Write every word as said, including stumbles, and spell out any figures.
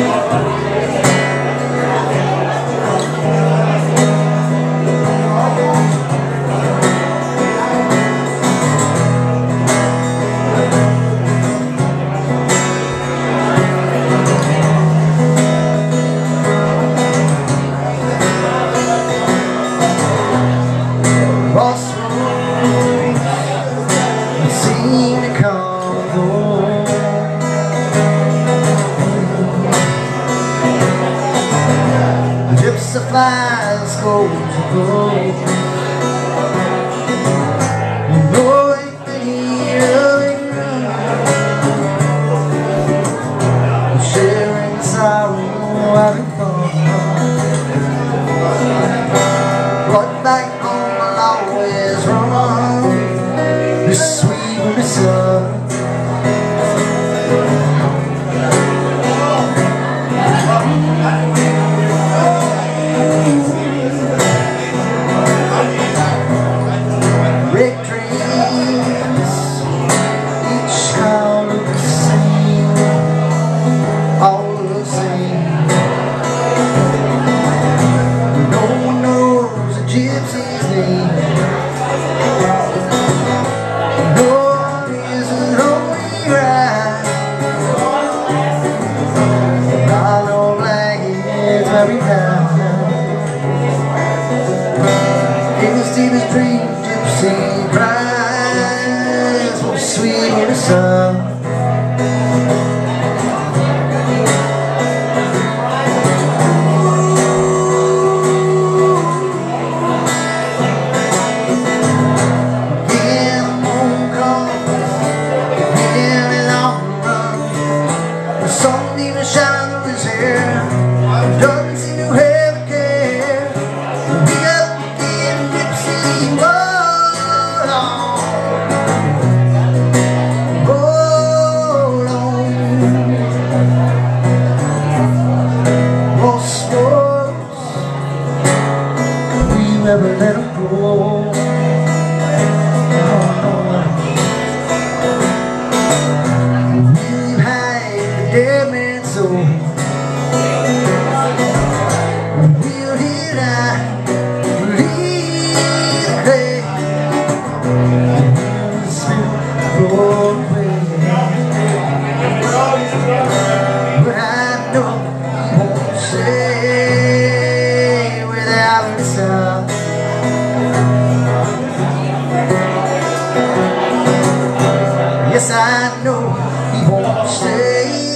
Supplies go to go. You know it here, sharing sorrow, having fun. But back home I'll always run the sweet winter sun. Deepest dream, gypsy cries, oh sweet in the sun. Again, the moon comes, again it's on the run. The sun even shines through his hair, doesn't seem to have a care. We got never let them go. We'll hide the dead man's soul. We'll hear that leave the grave. We'll still go away. But I know he won't stay without the sun. Yes, I know he won't stay.